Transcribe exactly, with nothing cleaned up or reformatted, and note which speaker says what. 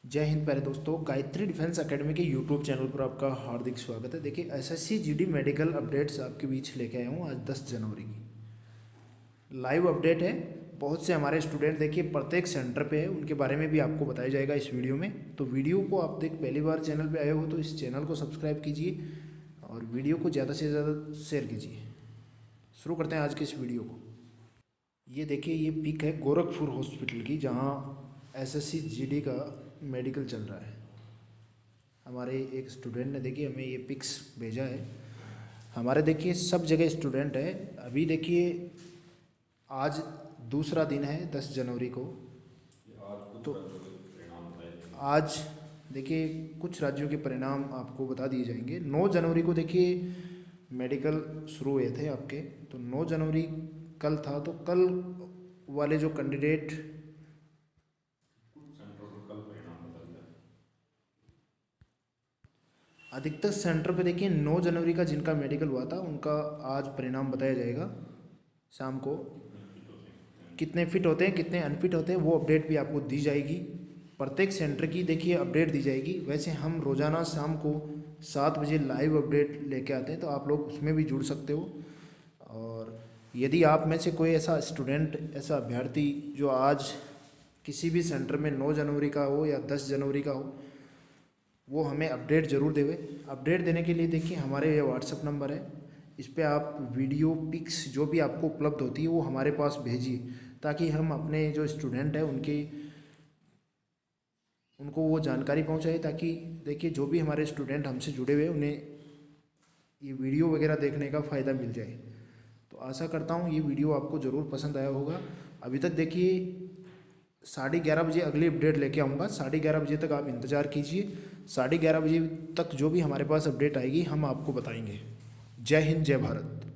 Speaker 1: जय हिंद प्यारे दोस्तों, गायत्री डिफेंस एकेडमी के यूट्यूब चैनल पर आपका हार्दिक स्वागत है। देखिए, एसएससी जीडी मेडिकल अपडेट्स आपके बीच लेके आया हूँ आज दस जनवरी की लाइव अपडेट है। बहुत से हमारे स्टूडेंट देखिए प्रत्येक सेंटर पे है, उनके बारे में भी आपको बताया जाएगा इस वीडियो में। तो वीडियो को आप देख पहली बार चैनल पे आए हो तो इस चैनल को सब्सक्राइब कीजिए और वीडियो को ज़्यादा से ज़्यादा शेयर कीजिए। शुरू करते हैं आज के इस वीडियो को। ये देखिए, ये पिक है गोरखपुर हॉस्पिटल की, जहाँ एसएससी जीडी का मेडिकल चल रहा है। हमारे एक स्टूडेंट ने देखिए हमें ये पिक्स भेजा है। हमारे देखिए सब जगह स्टूडेंट है। अभी देखिए आज दूसरा दिन है दस जनवरी को। तो आज देखिए कुछ राज्यों के परिणाम आपको बता दिए जाएंगे। नौ जनवरी को देखिए मेडिकल शुरू हुए थे आपके। तो नौ जनवरी कल था, तो कल वाले जो कैंडिडेट अधिकतर सेंटर पे देखिए नौ जनवरी का जिनका मेडिकल हुआ था उनका आज परिणाम बताया जाएगा शाम को। कितने फिट होते हैं, कितने अनफिट होते हैं, वो अपडेट भी आपको दी जाएगी। प्रत्येक सेंटर की देखिए अपडेट दी जाएगी। वैसे हम रोज़ाना शाम को सात बजे लाइव अपडेट लेके आते हैं, तो आप लोग उसमें भी जुड़ सकते हो। और यदि आप में से कोई ऐसा स्टूडेंट, ऐसा अभ्यर्थी जो आज किसी भी सेंटर में नौ जनवरी का हो या दस जनवरी का हो, वो हमें अपडेट ज़रूर देवे। अपडेट देने के लिए देखिए हमारे ये व्हाट्सअप नंबर है, इस पर आप वीडियो पिक्स जो भी आपको उपलब्ध होती है वो हमारे पास भेजिए, ताकि हम अपने जो स्टूडेंट हैं उनके उनको वो जानकारी पहुंचाए। ताकि देखिए जो भी हमारे स्टूडेंट हमसे जुड़े हुए उन्हें ये वीडियो वगैरह देखने का फ़ायदा मिल जाए। तो आशा करता हूँ ये वीडियो आपको ज़रूर पसंद आया होगा। अभी तक देखिए साढ़े ग्यारह बजे अगली अपडेट लेके आऊँगा। साढ़े ग्यारह बजे तक आप इंतज़ार कीजिए। साढ़े ग्यारह बजे तक जो भी हमारे पास अपडेट आएगी हम आपको बताएंगे। जय हिंद, जय भारत।